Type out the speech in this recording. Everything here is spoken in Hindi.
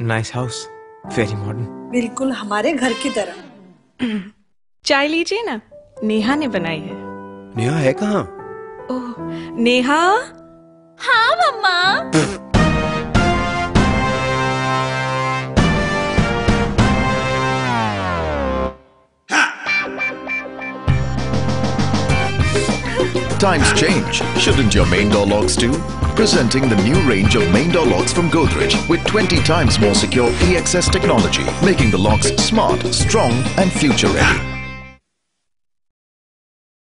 Nice house, very modern. बिल्कुल हमारे घर की तरह। चाय लीजिए ना, नेहा ने बनाई है। नेहा है कहाँ? ओह, नेहा। हाँ मम्मा। Times change. Shouldn't your main door locks too? Presenting the new range of main door locks from Godrej with 20 times more secure EXS technology, making the locks smart, strong and future ready.